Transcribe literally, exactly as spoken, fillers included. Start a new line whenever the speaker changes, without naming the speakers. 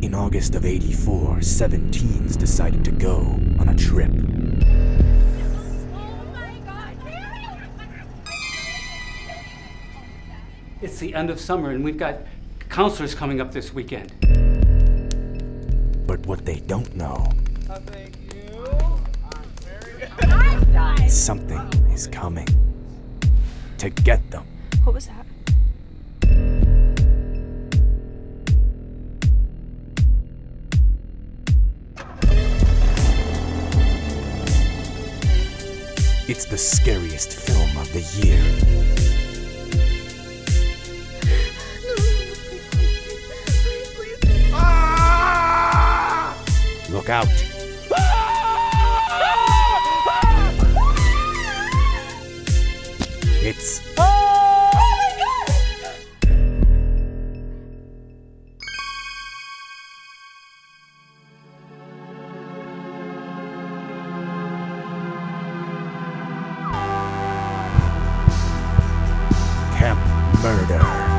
In August of eighty-four, seven teens decided to go on a trip.
It's the end of summer and we've got counselors coming up this weekend.
But what they don't know,
Uh, thank you.
something is coming to get them.
What was that?
It's the scariest film of the year. Look out. It's Camp Murder.